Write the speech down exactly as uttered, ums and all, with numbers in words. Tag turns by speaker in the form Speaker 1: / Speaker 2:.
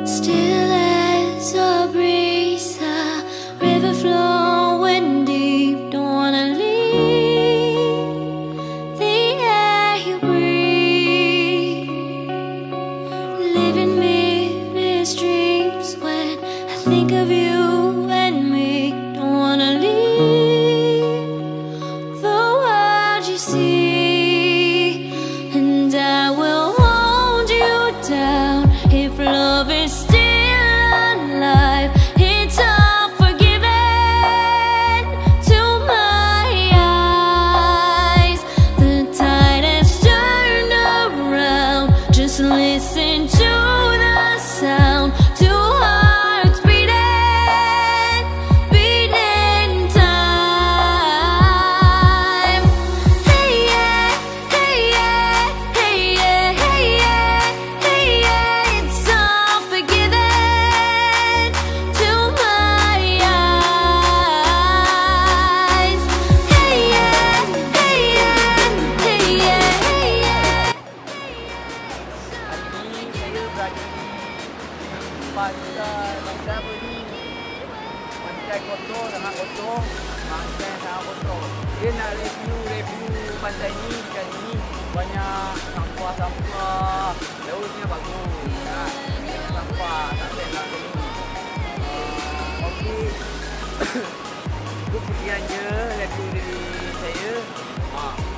Speaker 1: Still as a breeze, a river flowing deep. Don't wanna leave the air you breathe. Living me dreams when I think of you and me. Don't wanna leave the world you see, and I will hold you down if love is still alive. It's all forgiven to my eyes. The tide has turned around. Just listen to the sound. Two hearts beating, beating time. Hey yeah, hey yeah, hey yeah, hey yeah, hey yeah. It's all forgiven to my eyes. Hey yeah, hey yeah, hey yeah, hey yeah.
Speaker 2: Hari ini saya berada di pantai pantai apa ni? Pantai kotor, sangat kotor. Pantai sangat kotor. Dia nak review-review pantai ni kali ni banyak sampah-sampah. Lautnya bagus. Kan? Sampah sampai lah ke ni. Uh, Okey. Itu sekian je review dari saya. Ha.